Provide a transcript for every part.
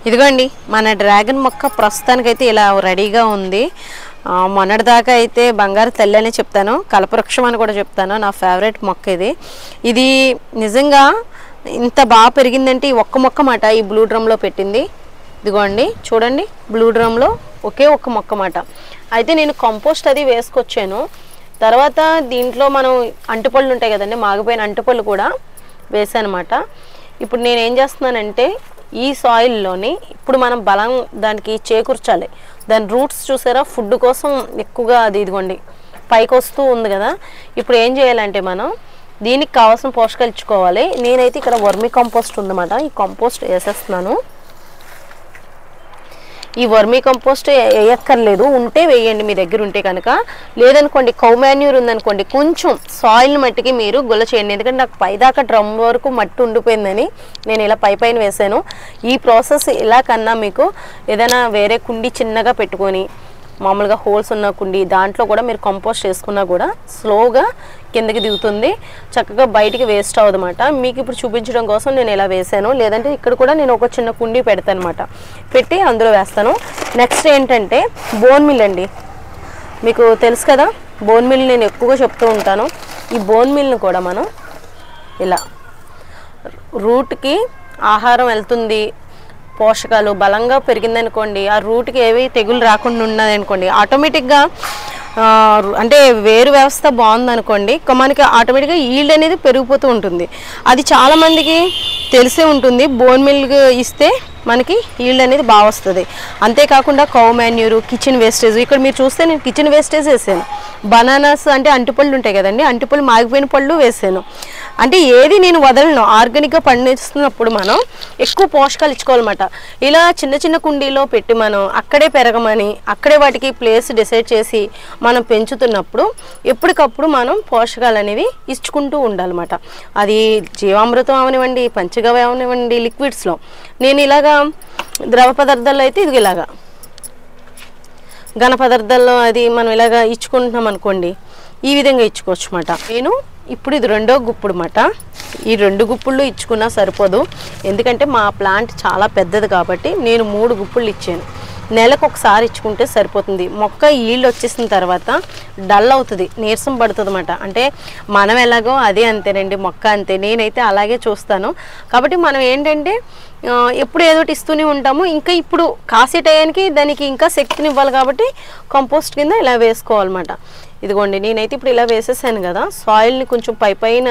ఇదిగోండి మన డ్రాగన్ మొక్క ప్రస్తుతానికైతే ఇలా రెడీగా ఉంది. మొన్నటిదాకా అయితే బంగారు తల్లి అనే చెప్తాను, కల్పవృక్షం అని కూడా చెప్తాను. నా ఫేవరెట్ మొక్క ఇది నిజంగా ఇంత బాగా పెరిగిందంటే ఈ ఒక్క మొక్క మాట ఈ బ్లూ డ్రమ్లో పెట్టింది. ఇదిగోండి చూడండి, బ్లూ డ్రమ్లో ఒకే ఒక్క మొక్క మాట. అయితే నేను కంపోస్ట్ అది వేసుకొచ్చాను. తర్వాత దీంట్లో మనం అంటుపళ్ళు ఉంటాయి కదండి, మాగిపోయిన అంటుపళ్ళు కూడా వేసానమాట. ఇప్పుడు నేను ఏం చేస్తున్నానంటే ఈ సాయిల్లోని ఇప్పుడు మనం బలం దానికి చేకూర్చాలి. దాని రూట్స్ చూసారా, ఫుడ్ కోసం ఎక్కువగా అది ఇదిగోండి పైకి వస్తూ ఉంది కదా. ఇప్పుడు ఏం చేయాలంటే మనం దీనికి కావాల్సిన పోషకాలు ఇచ్చుకోవాలి. నేనైతే ఇక్కడ వర్మీ కంపోస్ట్ ఉందన్నమాట, ఈ కంపోస్ట్ వేసేస్తున్నాను. ఈ వర్మీ కంపోస్ట్ వేయక్కర్లేదు, ఉంటే వేయండి మీ దగ్గర ఉంటే కనుక. లేదనుకోండి కౌ మాన్యూర్ ఉందనుకోండి, కొంచెం సాయిల్ని మట్టికి మీరు గుల్ల చేయండి. ఎందుకంటే నాకు పైదాకా డ్రమ్ వరకు మట్టి ఉండిపోయిందని నేను ఇలా పైన వేసాను. ఈ ప్రాసెస్ ఇలా కన్నా మీకు ఏదైనా వేరే కుండి చిన్నగా పెట్టుకొని మామూలుగా హోల్స్ ఉన్న కుండి దాంట్లో కూడా మీరు కంపోస్ట్ వేసుకున్నా కూడా స్లోగా కిందకి దిగుతుంది, చక్కగా బయటికి వేస్ట్ అవ్వదన్నమాట. మీకు ఇప్పుడు చూపించడం కోసం నేను ఇలా వేసాను. లేదంటే ఇక్కడ కూడా నేను ఒక చిన్న కుండి పెడతాను అనమాట, పెట్టి అందులో వేస్తాను. నెక్స్ట్ ఏంటంటే బోన్ మిల్ అండి, మీకు తెలుసు కదా బోన్ మిల్ నేను ఎక్కువగా చెప్తూ ఉంటాను. ఈ బోన్ మిల్ని కూడా మనం ఇలా రూట్కి ఆహారం వెళ్తుంది, పోషకాలు బలంగా పెరిగిందనుకోండి, ఆ రూట్కి ఏవి తెగులు రాకుండా ఉన్నదనుకోండి, ఆటోమేటిక్గా అంటే వేరు వ్యవస్థ బాగుందనుకోండి, మనకి ఆటోమేటిక్గా ఈల్డ్ అనేది పెరిగిపోతూ ఉంటుంది. అది చాలామందికి తెలిసే ఉంటుంది. బోన్ మిల్క్ ఇస్తే మనకి ఈల్డ్ అనేది బాగా వస్తుంది. అంతేకాకుండా కౌ మాన్యూరు, కిచెన్ వేస్టేజ్, ఇక్కడ మీరు చూస్తే నేను కిచెన్ వేస్టేజ్ వేసాను. బనానాస్ అంటే అంటిపళ్ళు ఉంటాయి కదండి, అంటిపళ్ళు మాగిపోయిన పళ్ళు వేసాను. అంటే ఏది నేను వదలను, ఆర్గానిక్గా పండిస్తున్నప్పుడు మనం ఎక్కువ పోషకాలు ఇచ్చుకోవాలన్నమాట. ఇలా చిన్న చిన్న కుండీలో పెట్టి మనం అక్కడే పెరగమని అక్కడే వాటికి ప్లేస్ డిసైడ్ చేసి మనం పెంచుతున్నప్పుడు ఎప్పటికప్పుడు మనం పోషకాలు అనేవి ఇచ్చుకుంటూ ఉండాలన్నమాట. అది జీవామృతం అవనివ్వండి, పంచగవ్య అవనివ్వండి, లిక్విడ్స్లో. నేను ఇలాగా ద్రవ పదార్థాల్లో అయితే ఇది ఇలాగా ఘన పదార్థాల్లో అది మనం ఇలాగా ఇచ్చుకుంటున్నాం అనుకోండి, ఈ విధంగా ఇచ్చుకోవచ్చు అన్నమాట. నేను ఇప్పుడు ఇది రెండో గుప్పుడు అన్నమాట. ఈ 2 గుప్పుళ్ళు ఇచ్చుకున్నా సరిపోదు, ఎందుకంటే మా ప్లాంట్ చాలా పెద్దది కాబట్టి నేను 3 గుప్పుళ్ళు ఇచ్చాను. నెలకు ఒకసారి ఇచ్చుకుంటే సరిపోతుంది. మొక్క ఈల్డ్ వచ్చేసిన తర్వాత డల్ అవుతుంది, నీరసం పడుతుంది అన్నమాట. అంటే మనం ఎలాగో అదే అంతేనండి, మొక్క అంతే. నేనైతే అలాగే చూస్తాను. కాబట్టి మనం ఏంటంటే ఎప్పుడు ఏదోటి ఇస్తూనే ఉంటాము. ఇంకా ఇప్పుడు కాసే టయానికి దానికి ఇంకా శక్తిని ఇవ్వాలి కాబట్టి కంపోస్ట్ కింద ఇలా వేసుకోవాలన్నమాట. ఇదిగోండి నేనైతే ఇప్పుడు ఇలా వేసేసాను కదా, సాయిల్ని కొంచెం పైన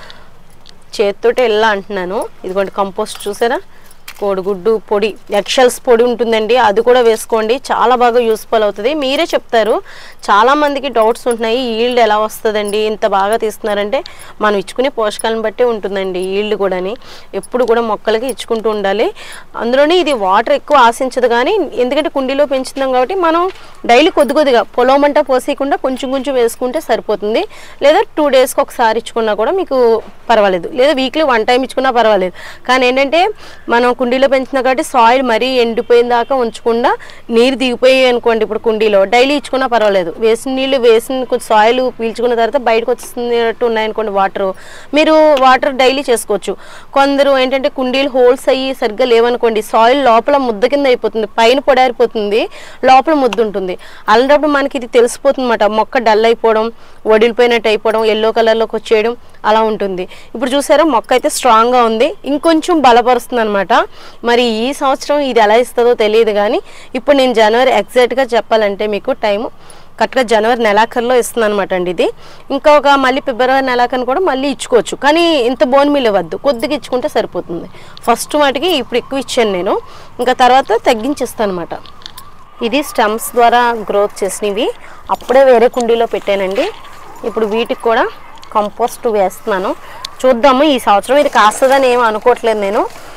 చేతితోటి ఇలా అంటున్నాను. ఇదిగోండి కంపోస్ట్ చూసారా, కోడిగుడ్డు పొడి, ఎక్షల్స్ పొడి ఉంటుందండి, అది కూడా వేసుకోండి, చాలా బాగా యూస్ఫుల్ అవుతుంది. మీరే చెప్తారు, చాలామందికి డౌట్స్ ఉంటున్నాయి, ఈల్డ్ ఎలా వస్తుందండి ఇంత బాగా తీస్తున్నారంటే మనం ఇచ్చుకునే పోషకాలను బట్టే ఉంటుందండి ఈల్డ్ కూడాని. ఎప్పుడు కూడా మొక్కలకి ఇచ్చుకుంటూ ఉండాలి. అందులోనే ఇది వాటర్ ఎక్కువ ఆశించదు, కానీ ఎందుకంటే కుండీలో పెంచుతున్నాం కాబట్టి మనం డైలీ కొద్దిగా పొలమంట పోసేయకుండా కొంచెం కొంచెం వేసుకుంటే సరిపోతుంది. లేదా 2 డేస్కి ఒకసారి ఇచ్చుకున్నా కూడా మీకు పర్వాలేదు, లేదా వీక్లీ 1 టైం ఇచ్చుకున్నా పర్వాలేదు. కానీ ఏంటంటే మనం కుండీలో పెంచినా కాబట్టి సాయిల్ మరీ ఎండిపోయిన దాకా ఉంచకుండా, నీరు దిగిపోయాయి అనుకోండి ఇప్పుడు కుండీలో డైలీ ఇచ్చుకున్నా పర్వాలేదు. వేసిన నీళ్ళు వేసిన కొంచెం సాయిల్ పీల్చుకున్న తర్వాత బయటకు వచ్చేస్తున్నట్టు ఉన్నాయనుకోండి వాటర్, మీరు వాటర్ డైలీ చేసుకోవచ్చు. కొందరు ఏంటంటే కుండీలు హోల్స్ అయ్యి సరిగ్గా లేవనుకోండి, సాయిల్ లోపల ముద్ద కింద అయిపోతుంది, పైన పొడారిపోతుంది, లోపల ముద్ద ఉంటుంది. అలాంటప్పుడు మనకి ఇది తెలిసిపోతుంది అన్నమాట, మొక్క డల్ అయిపోవడం, వడిలిపోయినట్టు అయిపోవడం, ఎల్లో కలర్లోకి వచ్చేయడం అలా ఉంటుంది. ఇప్పుడు చూసారా మొక్క అయితే స్ట్రాంగ్గా ఉంది, ఇంకొంచెం బలపరుస్తుంది అనమాట. మరి ఈ సంవత్సరం ఇది ఎలా ఇస్తుందో తెలియదు, కానీ ఇప్పుడు నేను జనవరి ఎగ్జాక్ట్గా చెప్పాలంటే మీకు టైము కరెక్ట్గా జనవరి నెలాఖరులో ఇస్తుంది అనమాట అండి. ఇది ఇంకా మళ్ళీ ఫిబ్రవరి నెలాఖరు కూడా మళ్ళీ ఇచ్చుకోవచ్చు, కానీ ఇంత బోన్ మిల్ ఇవ్వద్దు, కొద్దిగా ఇచ్చుకుంటే సరిపోతుంది. ఫస్ట్ వాటికి ఇప్పుడు ఎక్కువ ఇచ్చాను నేను, ఇంకా తర్వాత తగ్గించేస్తాను అనమాట. ఇది స్టెమ్స్ ద్వారా గ్రోత్ చేసినవి, అప్పుడే వేరే కుండీలో పెట్టానండి. ఇప్పుడు వీటికి కూడా కంపోస్ట్ వేస్తున్నాను. చూద్దాము ఈ సంవత్సరం ఇది కాస్తుందని ఏమీ అనుకోవట్లేదు నేను.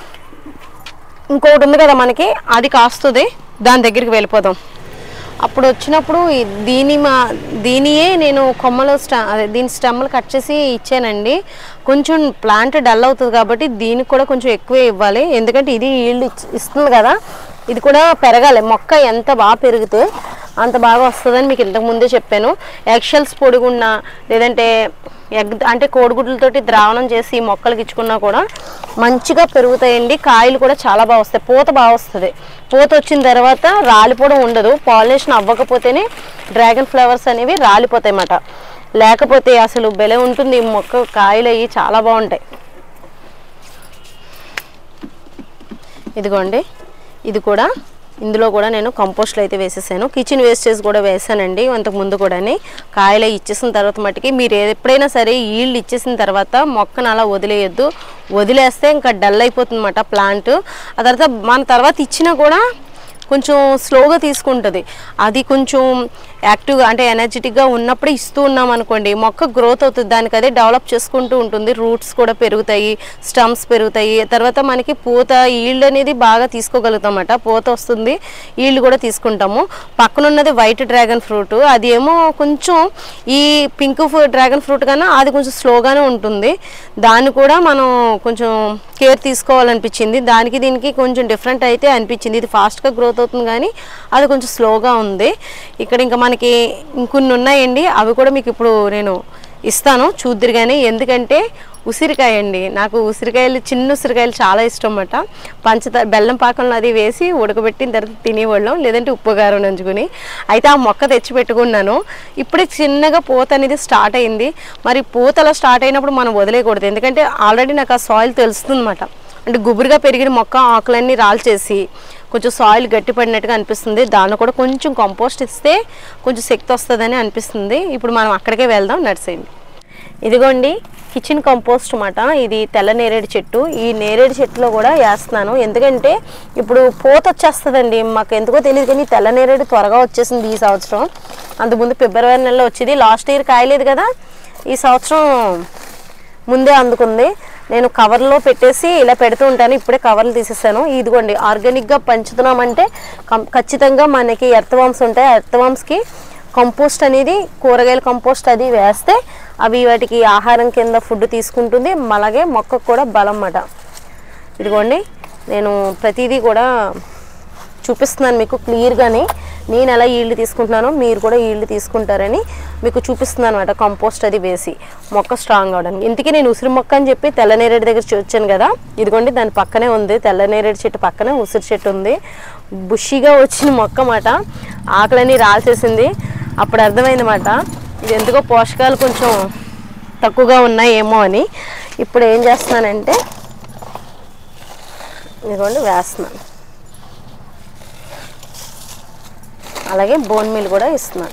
ఇంకొకటి ఉంది కదా మనకి, అది కాస్తుంది, దాని దగ్గరికి వెళ్ళిపోదాం. అప్పుడు వచ్చినప్పుడు దీనియే నేను కొమ్మలు దీని స్టెమ్లు కట్ చేసి ఇచ్చానండి. కొంచెం ప్లాంట్ డల్ అవుతుంది కాబట్టి దీనికి కూడా కొంచెం ఎక్కువే ఇవ్వాలి, ఎందుకంటే ఇది ఈల్డ్ ఇస్తుంది కదా, ఇది కూడా పెరగాలి. మొక్క ఎంత బాగా పెరిగితే అంత బాగా వస్తుందని మీకు ఇంతకు ముందే చెప్పాను. ఎక్షల్స్ పొడిగున్నా లేదంటే ఎగ్ అంటే కోడిగుడ్లతోటి ద్రావణం చేసి మొక్కలకి ఇచ్చుకున్నా కూడా మంచిగా పెరుగుతాయండి. కాయలు కూడా చాలా బాగా వస్తాయి, పూత బాగా వస్తుంది. పూత వచ్చిన తర్వాత రాలిపోవడం ఉండదు. పాలినేషన్ అవ్వకపోతేనే డ్రాగన్ ఫ్లవర్స్ అనేవి రాలిపోతాయి అన్నమాట. లేకపోతే అసలు భలే ఉంటుంది మొక్క. కాయలు అయ్యి చాలా బాగుంటాయి. ఇదిగోండి, ఇది కూడా ఇందులో కూడా నేను కంపోస్ట్లో అయితే వేసేసాను. కిచెన్ వేస్టేజ్ కూడా వేసానండి అంతకు ముందు కూడా. కాయలు ఇచ్చేసిన తర్వాత మట్టుకి మీరు ఎప్పుడైనా సరే ఈల్డ్ ఇచ్చేసిన తర్వాత మొక్కను అలా వదిలేయొద్దు. వదిలేస్తే ఇంకా డల్ అయిపోతుంది అన్నమాట ప్లాంట్. ఆ తర్వాత మన తర్వాత ఇచ్చినా కూడా కొంచెం స్లోగా తీసుకుంటుంది. అది కొంచెం యాక్టివ్గా అంటే ఎనర్జెటిక్గా ఉన్నప్పుడు ఇస్తూ ఉన్నాం అనుకోండి, మొక్క గ్రోత్ అవుతుంది. దానికి అదే డెవలప్ చేసుకుంటూ ఉంటుంది. రూట్స్ కూడా పెరుగుతాయి, స్టమ్స్ పెరుగుతాయి. తర్వాత మనకి పూత ఈల్డ్ అనేది బాగా తీసుకోగలుగుతాం అన్నమాట. పూత వస్తుంది, ఈల్డ్ కూడా తీసుకుంటాము. పక్కన ఉన్నది వైట్ డ్రాగన్ ఫ్రూట్. అది ఏమో కొంచెం ఈ పింక్ డ్రాగన్ ఫ్రూట్ కన్నా అది కొంచెం స్లోగానే ఉంటుంది. దాన్ని కూడా మనం కొంచెం కేర్ తీసుకోవాలనిపించింది. దానికి దీనికి కొంచెం డిఫరెంట్ అయితే అనిపించింది. ఇది ఫాస్ట్గా గ్రోత్ అవుతుంది కానీ అది కొంచెం స్లోగా ఉంది. ఇక్కడ ఇంకా మనకి ఇంకొన్ని ఉన్నాయండి, అవి కూడా మీకు ఇప్పుడు నేను ఇస్తాను చూద్దురు కానీ. ఎందుకంటే ఉసిరికాయ అండి, నాకు ఉసిరికాయలు, చిన్న ఉసిరికాయలు చాలా ఇష్టం అన్నమాట. పంచదార బెల్లం పాకంలో అది వేసి ఉడకబెట్టిన తర్వాత తినేవాళ్ళం, లేదంటే ఉప్పు కారం నంచుకుని. అయితే ఆ మొక్క తెచ్చి పెట్టుకున్నాను. ఇప్పుడే చిన్నగా పూత అనేది స్టార్ట్ అయింది. మరి పూతలా స్టార్ట్ అయినప్పుడు మనం వదిలేయకూడదు. ఎందుకంటే ఆల్రెడీ నాకు ఆ సాయిల్ తెలుస్తుంది అన్నమాట. అంటే గుబురుగా పెరిగిన మొక్క ఆకులన్నీ రాల్చేసి కొంచెం సాయిల్ గట్టిపడినట్టుగా అనిపిస్తుంది. దాన్ని కూడా కొంచెం కంపోస్ట్ ఇస్తే కొంచెం శక్తి వస్తుందని అనిపిస్తుంది. ఇప్పుడు మనం అక్కడికే వెళ్దాం, నడిచేయండి. ఇదిగోండి కిచెన్ కంపోస్ట్ అన్నమాట. ఇది తెల్ల నేరేడు చెట్టు. ఈ నేరేడు చెట్టులో కూడా వేస్తున్నాను. ఎందుకంటే ఇప్పుడు పూత వచ్చేస్తుందండి. మాకు ఎందుకో తెలియదు కానీ తెల్ల నేరేడు త్వరగా వచ్చేసింది ఈ సంవత్సరం. అంతకుముందు ఫిబ్రవరి నెలలో వచ్చేది. లాస్ట్ ఇయర్ కాయలేదు కదా, ఈ సంవత్సరం ముందే అందుకుంది. నేను కవర్లో పెట్టేసి ఇలా పెడుతూ ఉంటాను. ఇప్పుడే కవర్లు తీసేసాను. ఇదిగోండి ఆర్గానిక్గా పెంచుతున్నామంటే ఖచ్చితంగా మనకి ఎర్త్వామ్స్ ఉంటాయి. ఎర్త్వామ్స్కి కంపోస్ట్ అనేది, కూరగాయల కంపోస్ట్ అది వేస్తే అవి వాటికి ఆహారం కింద ఫుడ్ తీసుకుంటుంది. అలాగే మొక్కకు కూడా బలం అన్నమాట. ఇదిగోండి నేను ప్రతిదీ కూడా చూపిస్తున్నాను మీకు క్లియర్గానే. నేను ఎలా ఈల్డ్ తీసుకుంటున్నానో మీరు కూడా ఈల్డ్ తీసుకుంటారని మీకు చూపిస్తున్నాను అనమాట. కంపోస్ట్ అది వేసి మొక్క స్ట్రాంగ్ అవడానికి. ఇంతకీ నేను ఉసిరి మొక్క అని చెప్పి తెల్లనేరేడు దగ్గర వచ్చాను కదా, ఇదిగోండి దాని పక్కనే ఉంది. తెల్లనేరేడు చెట్టు పక్కనే ఉసిరి చెట్టు ఉంది. బుషిగా వచ్చిన మొక్క అన్నమాట. ఆకులన్నీ రాల్చేసింది. అప్పుడు అర్థమైందన్నమాట ఇది ఎందుకో పోషకాలు కొంచెం తక్కువగా ఉన్నాయేమో అని. ఇప్పుడు ఏం చేస్తున్నానంటే ఇదిగోండి వేస్తున్నాను. అలాగే బోన్ మీల్ కూడా ఇస్తున్నాను.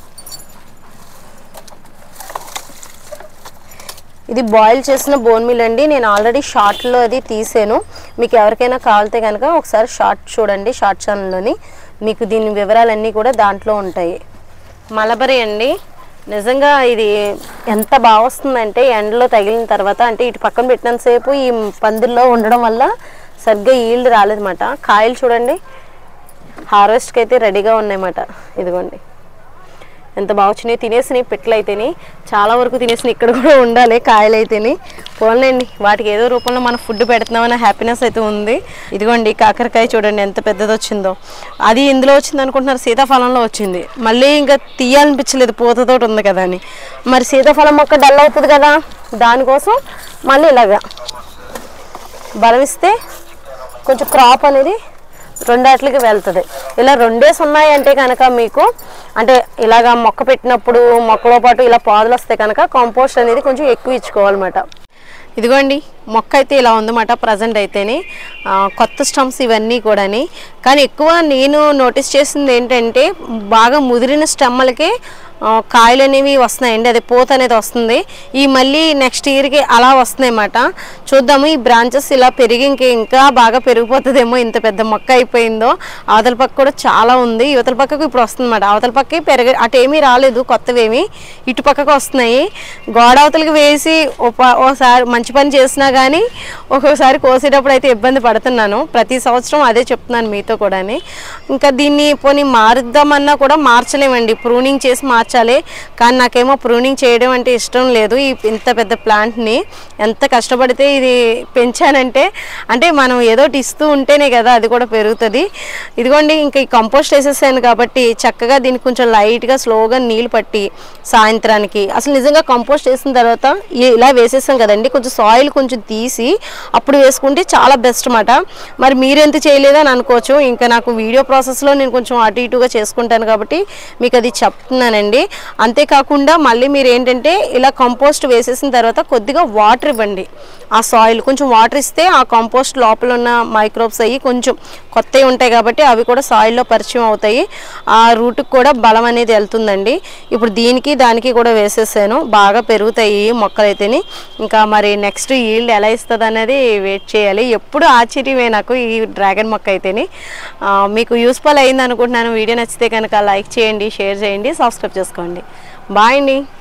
ఇది బాయిల్ చేసిన బోన్ మీల్ అండి. నేను ఆల్రెడీ షార్ట్లో అది తీసాను. మీకు ఎవరికైనా కావాలితే కనుక ఒకసారి షార్ట్ చూడండి, షార్ట్ ఛానల్లోని. మీకు దీని వివరాలన్నీ కూడా దాంట్లో ఉంటాయి. మలబరీ అండి, నిజంగా ఇది ఎంత బాగా వస్తుందంటే ఎండలో తగిలిన తర్వాత, అంటే ఇటు పక్కన పెట్టినంతసేపు ఈ పందిల్లో ఉండడం వల్ల సరిగ్గా ఈల్డ్ రాలేదన్నమాట. కాయలు చూడండి హార్వెస్ట్కి అయితే రెడీగా ఉన్నాయన్నమాట. ఇదిగోండి ఎంత బాగా వచ్చినాయి. తినేసినాయి పిట్టలు అయితేని, చాలా వరకు తినేసినాయి. ఇక్కడ కూడా ఉండాలి కాయలు అయితేని. పోన్లేండి, వాటికి ఏదో రూపంలో మనం ఫుడ్ పెడుతున్నామన్న హ్యాపీనెస్ అయితే ఉంది. ఇదిగోండి కాకరకాయ చూడండి ఎంత పెద్దది వచ్చిందో. అది ఇందులో వచ్చింది అనుకుంటున్నారు, సీతాఫలంలో వచ్చింది. మళ్ళీ ఇంకా తీయాలనిపించలేదు, పూతతోటి ఉంది కదా అని. మరి సీతాఫలం మొక్క డల్ అవుతుంది కదా, దానికోసం మళ్ళీ ఇలాగా బలమిస్తే కొంచెం క్రాప్ అనేది రెండాట్లకి వెళ్తుంది. ఇలా రెండేసి ఉన్నాయి అంటే కనుక మీకు, అంటే ఇలాగా మొక్క పెట్టినప్పుడు మొక్కలో పాటు ఇలా పాదులు వస్తే కనుక కంపోస్ట్ అనేది కొంచెం ఎక్కువ ఇచ్చుకోవాలన్నమాట. ఇదిగోండి మొక్క అయితే ఇలా ఉందన్నమాట ప్రజెంట్ అయితేనే. కొత్త స్టమ్స్ ఇవన్నీ కూడాని. కానీ ఎక్కువ నేను నోటీస్ చేసింది ఏంటంటే బాగా ముదిరిన స్టెమ్మలకే కాయలు అనేవి వస్తున్నాయండి. అదే పూత అనేది వస్తుంది. ఈ మళ్ళీ నెక్స్ట్ ఇయర్కి అలా వస్తున్నాయి అన్నమాట. చూద్దాము ఈ బ్రాంచెస్ ఇలా పెరిగి ఇంకా బాగా పెరిగిపోతుందేమో. ఇంత పెద్ద మొక్క అయిపోయిందో. అవతల పక్క కూడా చాలా ఉంది, యువతల పక్కకు ఇప్పుడు వస్తుంది అన్నమాట. అవతల పక్కకి అటేమీ రాలేదు, కొత్తవేమి ఇటు పక్కకు వస్తున్నాయి. గోడ అవతలకి వేసి ఓసారి మంచి పని చేసినా కానీ ఒక్కొక్కసారి కోసేటప్పుడు అయితే ఇబ్బంది పడుతున్నాను. ప్రతి సంవత్సరం అదే చెప్తున్నాను మీతో కూడా. ఇంకా దీన్ని పోనీ మారుద్దామన్నా కూడా మార్చలేమండి. ప్రూనింగ్ చేసి మార్చాలి, కానీ నాకేమో ప్రూనింగ్ చేయడం అంటే ఇష్టం లేదు. ఇంత పెద్ద ప్లాంట్ని ఎంత కష్టపడితే ఇది పెంచానంటే అంటే మనం ఏదోటి ఇస్తూ ఉంటేనే కదా అది కూడా పెరుగుతుంది. ఇదిగోండి ఇంకా ఈ కంపోస్ట్ వేసేసాను కాబట్టి చక్కగా దీనికి కొంచెం లైట్గా స్లోగా నీళ్ళు పట్టి సాయంత్రానికి అసలు నిజంగా కంపోస్ట్ వేసిన తర్వాత ఇలా వేసేసాం కదండి, కొంచెం సాయిల్ కొంచెం తీసి అప్పుడు వేసుకుంటే చాలా బెస్ట్ అన్నమాట. మరి మీరెంత చేయలేదని అనుకోవచ్చు, ఇంకా నాకు వీడియో ప్రాసెస్లో నేను కొంచెం అటు ఇటుగా చేసుకుంటాను కాబట్టి మీకు అది చెప్తున్నానండి. అంతేకాకుండా మళ్ళీ మీరు ఏంటంటే ఇలా కంపోస్ట్ వేసేసిన తర్వాత కొద్దిగా వాటర్ ఇవ్వండి. ఆ సాయిల్ కొంచెం వాటర్ ఇస్తే ఆ కంపోస్ట్ లోపల ఉన్న మైక్రోబ్స్ అయ్యి కొంచెం కొత్తవి ఉంటాయి కాబట్టి అవి కూడా సాయిల్లో పరిచయం అవుతాయి, ఆ రూట్కి కూడా బలం అనేది వెళ్తుందండి. ఇప్పుడు దీనికి దానికి కూడా వేసేసాను, బాగా పెరుగుతాయి మొక్కలైతేని. ఇంకా మరి నెక్స్ట్ ఈల్డ్ ఎలా ఇస్తుంది అనేది వెయిట్ చేయాలి. ఎప్పుడు ఆశ్చర్యమే నాకు ఈ డ్రాగన్ మొక్క అయితేని. మీకు యూస్ఫుల్ అయింది అనుకుంటున్నాను. వీడియో నచ్చితే కనుక లైక్ చేయండి, షేర్ చేయండి, సబ్స్క్రైబ్ చేసుకోండి. బాయ్ అండి.